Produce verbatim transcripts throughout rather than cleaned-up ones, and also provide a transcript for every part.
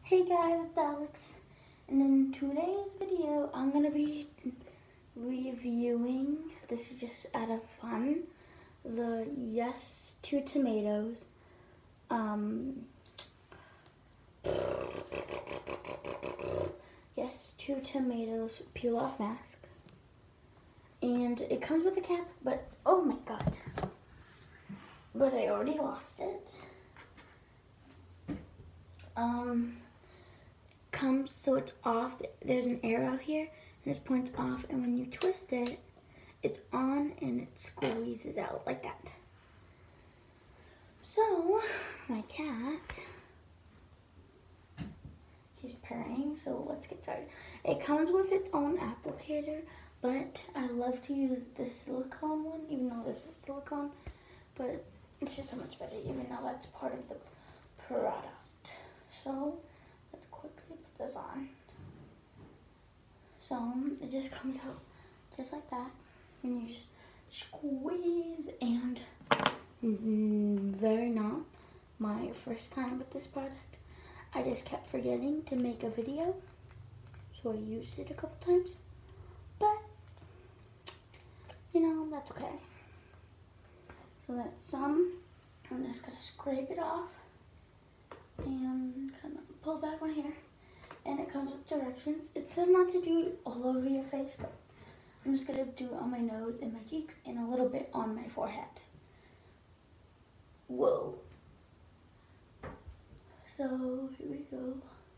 Hey guys, it's Alex, and in today's video I'm going to be reviewing, this is just out of fun, the Yes to Tomatoes um, Yes to Tomatoes peel off mask. And it comes with a cap, but oh my god, but I already lost it. Um, comes so it's off. There's an arrow here and it points off, and when you twist it, it's on and it squeezes out like that. So my cat, she's purring, so let's get started. It comes with its own applicator, but I love to use the silicone one, even though this is silicone, but it's just so much better, even though that's part of the product. So let's quickly put this on. So it just comes out just like that, and you just squeeze. And mm, very not my first time with this product. I just kept forgetting to make a video, so I used it a couple times, but you know, that's okay. So that's some. I'm just gonna scrape it off and kind of pull back my hair. And it comes with directions. It says not to do it all over your face, but I'm just gonna do it on my nose and my cheeks and a little bit on my forehead. Whoa. So here we go.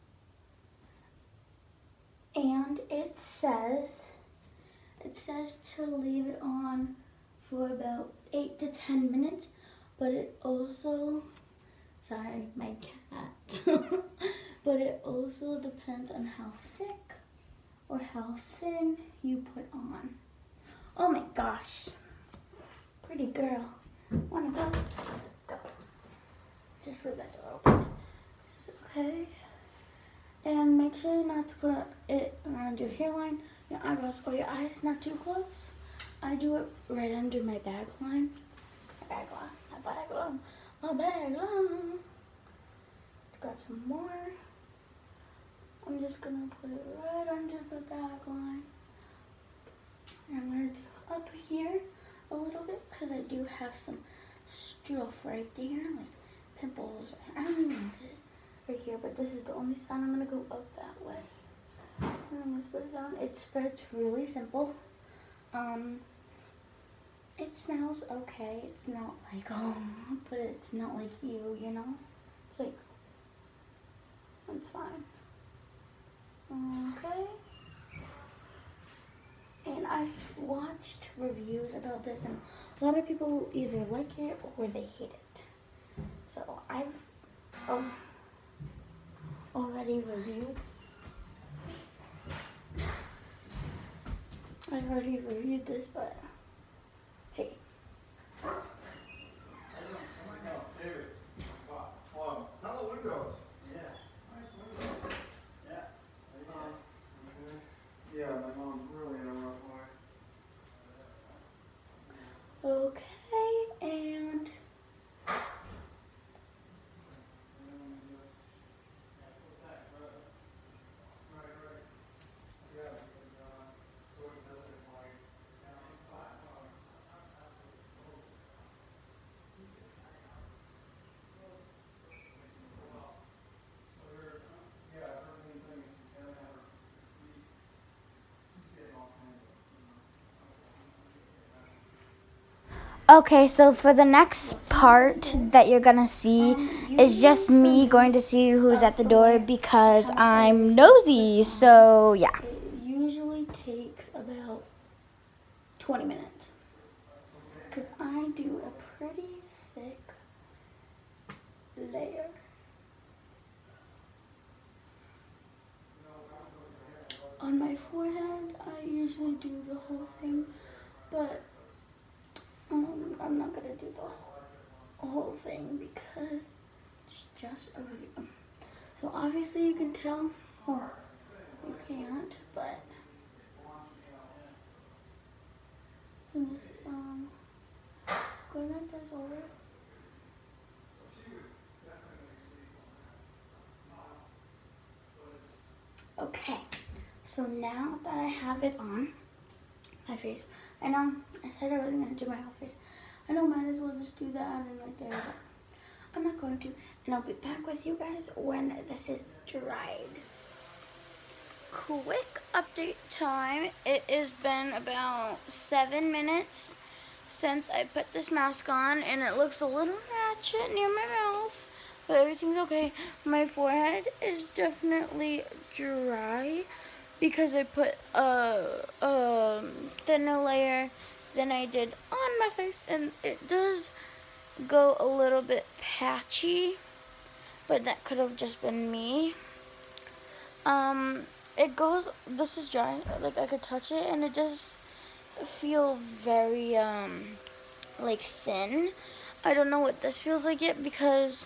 And it says, it says to leave it on for about eight to ten minutes, but it also, sorry, my cat. But it also depends on how thick or how thin you put on. Oh my gosh. Pretty girl. Wanna go? Go. Just leave that door open. It's okay. And make sure not to put it around your hairline, your eyebrows, or your eyes, not too close. I do it right under my bag line. My bag line. My bag line. My bag line. Let's grab some more. I'm just gonna put it right under the bag line. And I'm gonna do up here a little bit, because I do have some stuff right there, like pimples. I don't even know what it is right here, but this is the only side. I'm gonna go up that way. And I'm gonna put it down. It spreads really simple. Um, it smells okay. It's not like, oh, but it's not like you, you know? It's like, it's fine. Okay. And I've watched reviews about this, and a lot of people either like it or they hate it. So I've um, already reviewed. I've already reviewed this, but hey. Hello, windows. Yeah, my mom's really in a rough way. Okay, and okay, so for the next part that you're gonna see is just me going to see who's at the door, because I'm nosy. So yeah. It usually takes about twenty minutes, because I do a pretty thick layer. On my forehead, I usually do the whole thing, but um, I'm not gonna do the whole thing because it's just a review. So obviously you can tell, or you can't, but so just um, go like this over. So now that I have it on my face, I know I said I wasn't going to do my whole face. I know, might as well just do that and right there, but I'm not going to. And I'll be back with you guys when this is dried. Quick update time. It has been about seven minutes since I put this mask on, and it looks a little ratchet near my mouth, but everything's okay. My forehead is definitely dry because I put a, a thinner layer than I did on my face, and it does go a little bit patchy, but that could have just been me. Um, it goes, this is dry, like I could touch it, and it does feel very, um, like thin. I don't know what this feels like yet because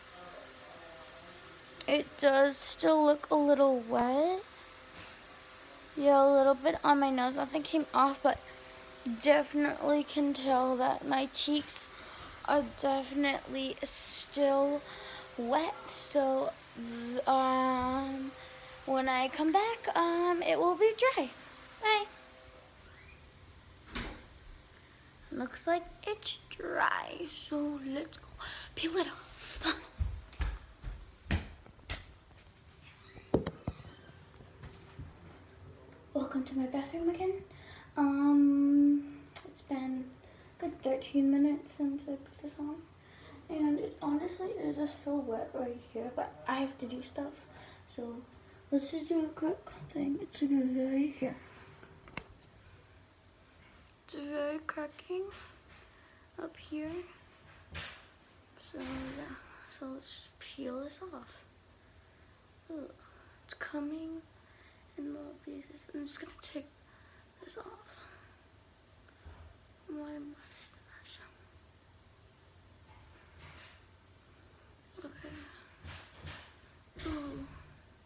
it does still look a little wet. Yeah, a little bit on my nose. Nothing came off, but definitely can tell that my cheeks are definitely still wet. So, um, when I come back, um, it will be dry. Bye. Looks like it's dry, so let's go peel it off. Welcome to my bathroom again. Um, it's been a good thirteen minutes since I put this on, and it honestly is just still wet right here, but I have to do stuff, so let's just do a quick thing. It's very here. It's very cracking up here, so yeah, so let's just peel this off. Ugh, it's coming in little pieces. I'm just gonna take this off my mustache. Okay. Ooh.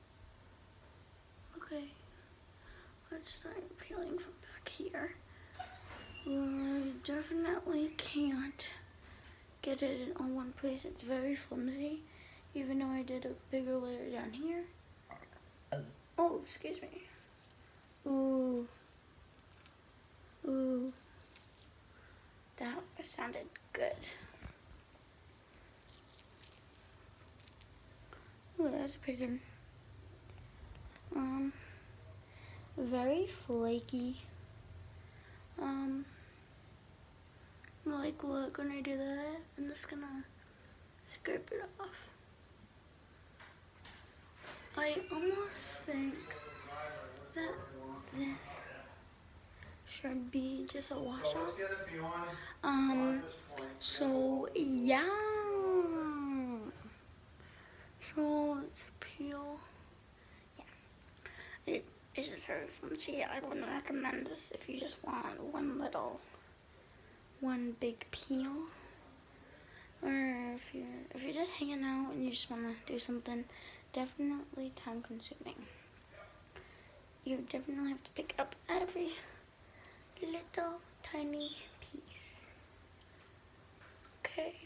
Okay. Let's start peeling from back here. I definitely can't get it in all one place. It's very flimsy, even though I did a bigger layer down here. Oh, excuse me. Ooh. Ooh. That sounded good. Ooh, that's pretty good. Um, very flaky. Um, like look, when I do that, I'm just gonna scrape it off. I almost think that this should be just a wash off. Um, so yeah. So let's peel. Yeah. It is very flimsy. I wouldn't recommend this if you just want one little, one big peel. Or if you're, if you're just hanging out and you just want to do something definitely time consuming. You definitely have to pick up every little tiny piece. Okay.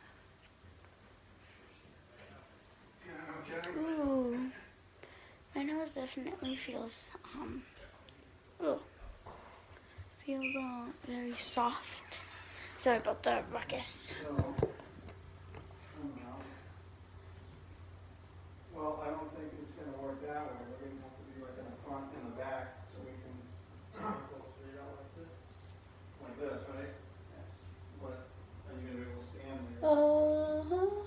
Ooh. My nose definitely feels, um, ooh, feels uh, very soft. Sorry about the ruckus. Well, I don't think it's going to work that way. We're going to have to be like in the front and the back so we can go straight out like this. Like this, right? What? Are you going to be able to stand there? Uh-huh.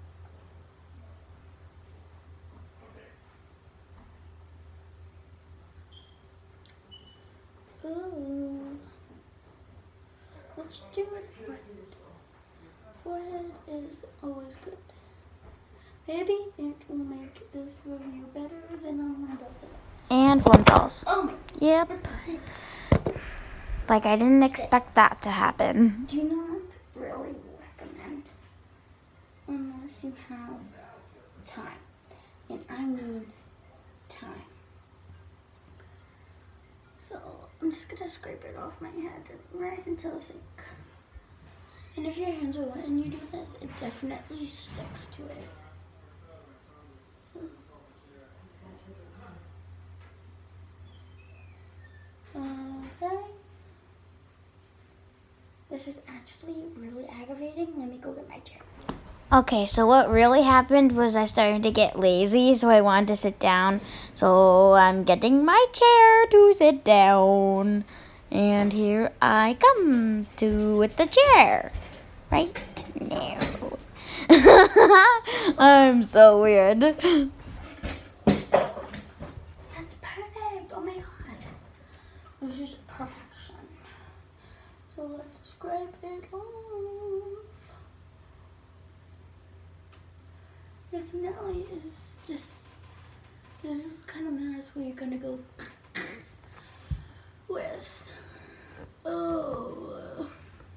Ooh. Let's do it right. Forehead is always good. Maybe it will make this review better than I'm about to. And phone calls. Oh my. Yep. Like I didn't expect that to happen. Do not really recommend unless you have time. And I mean time. So I'm just gonna scrape it off my head right into the sink. And if your hands are wet and you do this, it definitely sticks to it. This is actually really aggravating. Let me go get my chair. Okay, so what really happened was I started to get lazy, so I wanted to sit down. So I'm getting my chair to sit down. And here I come to with the chair. Right now. I'm so weird. That's perfect. Oh my god. This is perfection. So let's scrape it off. Definitely is just, this is kind of mess where you're gonna go with. Oh.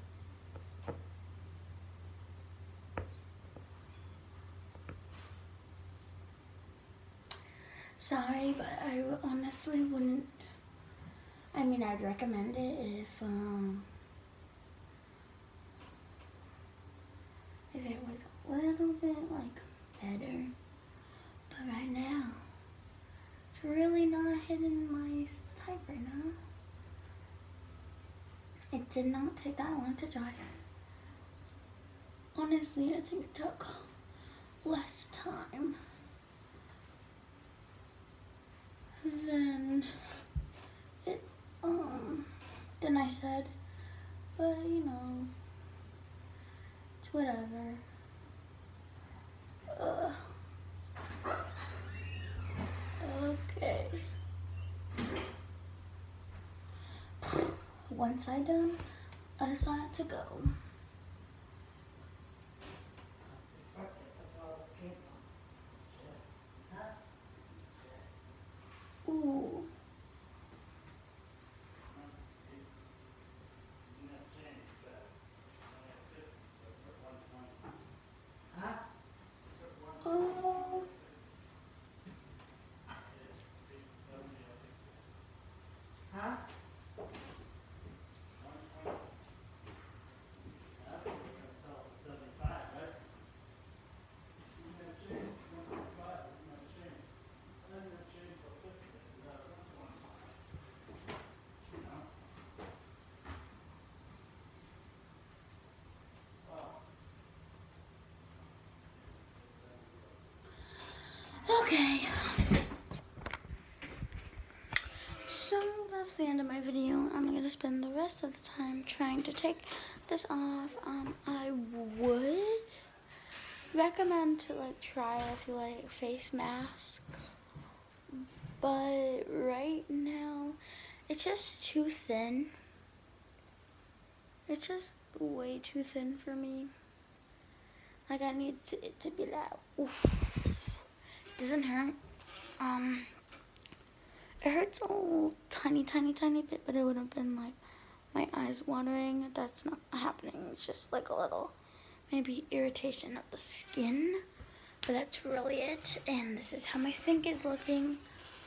Sorry, but I honestly wouldn't, I mean, I'd recommend it if, um, if it was a little bit, like, better. But right now, it's really not hitting my type right now. It did not take that long to dry. Honestly, I think it took less time than it, um, than I said. But, you know, it's whatever. Uh, okay. One side done, other side to go. Ooh. Oh. Huh? Okay. So that's the end of my video. I'm gonna spend the rest of the time trying to take this off. Um, I would recommend to like try if you like face masks, but right now it's just too thin. It's just way too thin for me. Like I need to, it to be like, oof. Doesn't hurt. Um, it hurts a little tiny, tiny, tiny bit, but it would have been like my eyes watering. That's not happening. It's just like a little, maybe irritation of the skin, but that's really it. And this is how my sink is looking.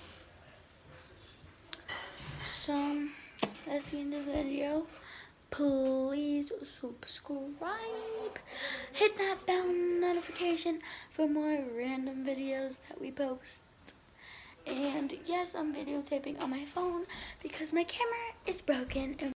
So that's the end of the video. Please subscribe, hit that bell notification for more random videos that we post. And yes, I'm videotaping on my phone because my camera is broken.